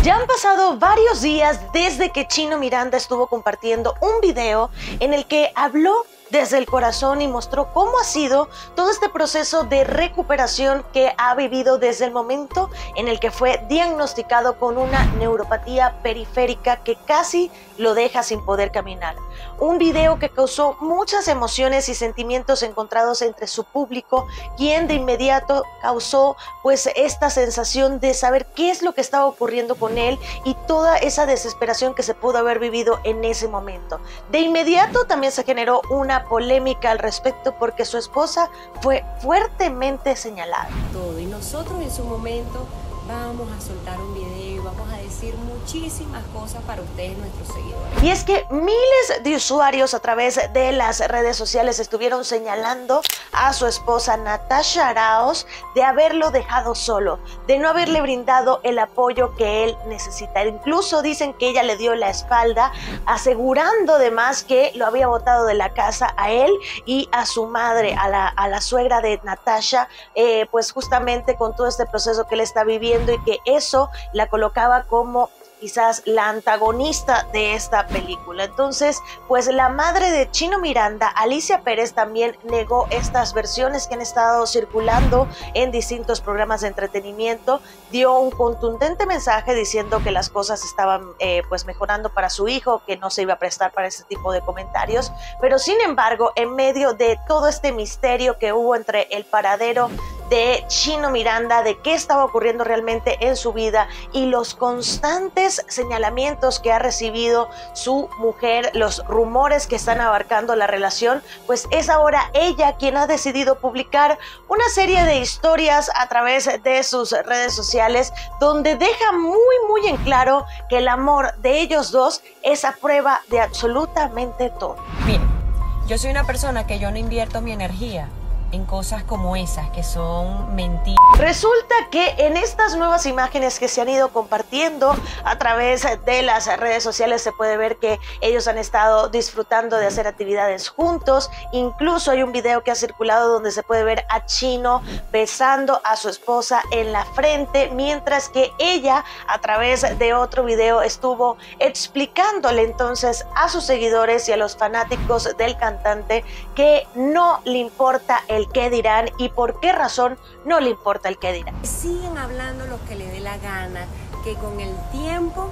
Ya han pasado varios días desde que Chino Miranda estuvo compartiendo un video en el que habló desde el corazón y mostró cómo ha sido todo este proceso de recuperación que ha vivido desde el momento en el que fue diagnosticado con una neuropatía periférica que casi lo deja sin poder caminar. Un video que causó muchas emociones y sentimientos encontrados entre su público, quien de inmediato causó pues esta sensación de saber qué es lo que estaba ocurriendo con él y toda esa desesperación que se pudo haber vivido en ese momento. De inmediato también se generó una polémica al respecto porque su esposa fue fuertemente señalada. Y nosotros en su momento vamos a soltar un video y vamos a decir muchísimas cosas para ustedes, nuestros seguidores. Y es que miles de usuarios a través de las redes sociales estuvieron señalando a su esposa Natasha Arauz de haberlo dejado solo, de no haberle brindado el apoyo que él necesita. Incluso dicen que ella le dio la espalda, asegurando además que lo había botado de la casa a él y a su madre, a la suegra de Natasha, pues justamente con todo este proceso que él está viviendo y que eso la colocaba como quizás la antagonista de esta película. Entonces, pues la madre de Chino Miranda, Alicia Pérez, también negó estas versiones que han estado circulando en distintos programas de entretenimiento. Dio un contundente mensaje diciendo que las cosas estaban pues mejorando para su hijo, que no se iba a prestar para ese tipo de comentarios. Pero sin embargo, en medio de todo este misterio que hubo entre el paradero de Chino Miranda, de qué estaba ocurriendo realmente en su vida y los constantes señalamientos que ha recibido su mujer, los rumores que están abarcando la relación, pues es ahora ella quien ha decidido publicar una serie de historias a través de sus redes sociales donde deja muy en claro que el amor de ellos dos es a prueba de absolutamente todo. Miren, yo soy una persona que yo no invierto mi energía en cosas como esas, que son mentiras. Resulta que en estas nuevas imágenes que se han ido compartiendo a través de las redes sociales se puede ver que ellos han estado disfrutando de hacer actividades juntos. Incluso hay un video que ha circulado donde se puede ver a Chino besando a su esposa en la frente, mientras que ella a través de otro video estuvo explicándole entonces a sus seguidores y a los fanáticos del cantante que no le importa el qué dirán y por qué razón no le importa el qué dirán. Siguen hablando lo que le dé la gana, que con el tiempo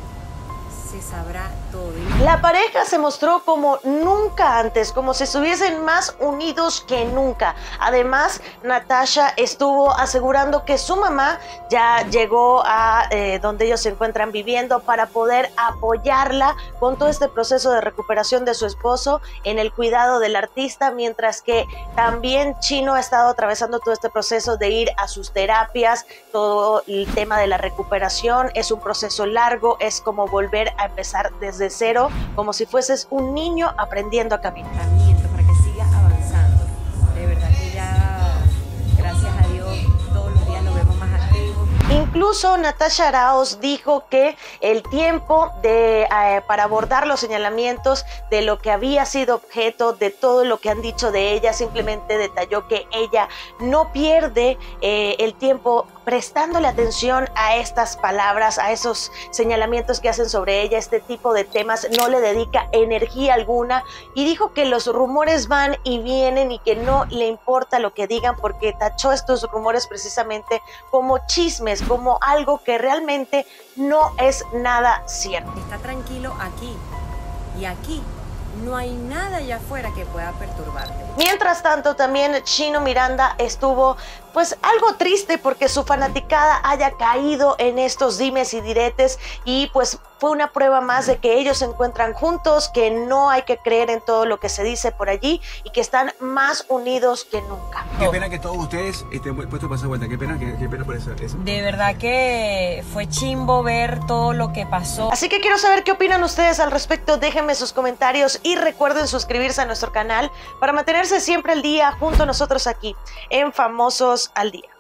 se sabrá todo. La pareja se mostró como nunca antes, como si estuviesen más unidos que nunca. Además, Natasha estuvo asegurando que su mamá ya llegó a donde ellos se encuentran viviendo para poder apoyarla con todo este proceso de recuperación de su esposo en el cuidado del artista, mientras que también Chino ha estado atravesando todo este proceso de ir a sus terapias. Todo el tema de la recuperación es un proceso largo, es como volver a empezar desde cero, como si fueses un niño aprendiendo a caminar. Para que siga avanzando. De verdad que ya, gracias a Dios, todos los días lo vemos más activo. Incluso Natasha Arauz dijo que el tiempo para abordar los señalamientos de lo que había sido objeto de todo lo que han dicho de ella, simplemente detalló que ella no pierde el tiempo prestándole atención a estas palabras, a esos señalamientos que hacen sobre ella, este tipo de temas, no le dedica energía alguna, y dijo que los rumores van y vienen y que no le importa lo que digan porque tachó estos rumores precisamente como chismes, como algo que realmente no es nada cierto. Está tranquilo aquí y aquí no hay nada allá afuera que pueda perturbarte. Mientras tanto, también Chino Miranda estuvo pues algo triste porque su fanaticada haya caído en estos dimes y diretes, y pues fue una prueba más de que ellos se encuentran juntos, que no hay que creer en todo lo que se dice por allí y que están más unidos que nunca. Qué pena que todos ustedes estén puestos para esa vuelta, qué pena por eso. De verdad que fue chimbo ver todo lo que pasó. Así que quiero saber qué opinan ustedes al respecto, déjenme sus comentarios y recuerden suscribirse a nuestro canal para mantenerse siempre al día junto a nosotros aquí en Famosos al Día.